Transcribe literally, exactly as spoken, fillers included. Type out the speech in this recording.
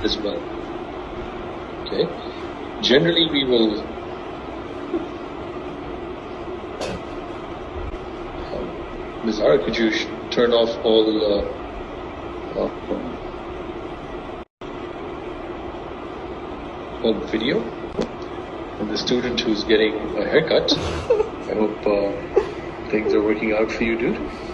as well. Okay. Generally, we will uh, Miz Zara, could you sh- turn off all uh, uh, all video? And the student who's getting a haircut, I hope uh, things are working out for you, dude.